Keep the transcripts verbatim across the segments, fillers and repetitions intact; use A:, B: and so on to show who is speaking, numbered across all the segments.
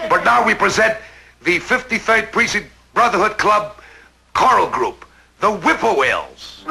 A: But now we present the fifty-third Precinct Brotherhood Club choral group, the Whippoorwills.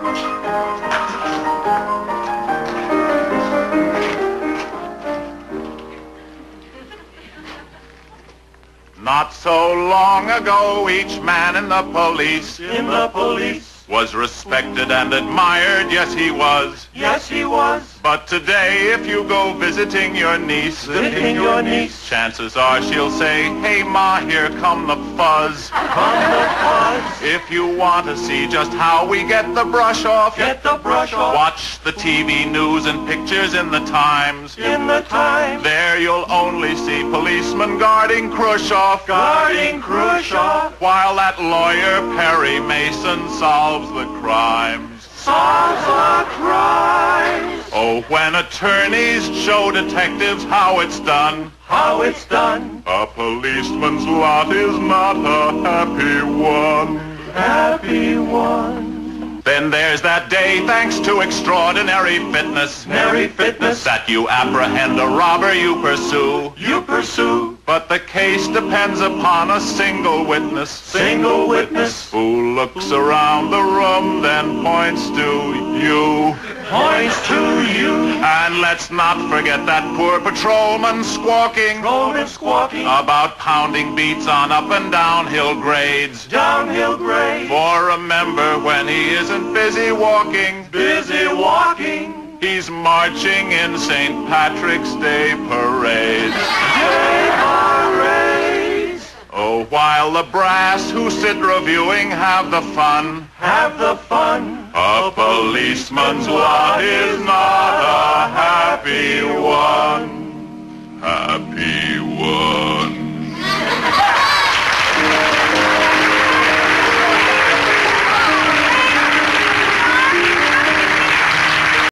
B: Not so long ago, each man in the police,
C: in the police,
B: was respected and admired, yes he was.
C: yes he was.
B: But today, if you go visiting your niece,
C: Visiting your niece,
B: chances are she'll say, hey ma, here come the fuzz.
C: come the fuzz,
B: If you want to see just how we get the brush off,
C: get the brush off,
B: watch the T V news and pictures in the Times.
C: in the time,
B: There you'll only see policemen guarding Khrushchev,
C: guarding Khrushchev,
B: while that lawyer Perry Mason solves the crimes.
C: solves the crimes.
B: Oh, when attorneys show detectives how it's done,
C: How it's done,
B: a policeman's lot is not a happy one.
C: happy one.
B: Then there's that day, thanks to extraordinary fitness,
C: Merry fitness,
B: that you apprehend a robber you pursue.
C: you pursue,
B: But the case depends upon a single witness,
C: single witness,
B: who looks around the room, then points to you.
C: points to you,
B: And let's not forget that poor patrolman squawking
C: rolling, squawking,
B: about pounding beats on up and downhill grades.
C: downhill grade,
B: For remember, when he isn't busy walking,
C: busy walking,
B: he's marching in Saint Patrick's Day parades.
C: day parades,
B: Oh, while the brass who sit reviewing have the fun,
C: have the fun,
B: a policeman's lot is not a happy one.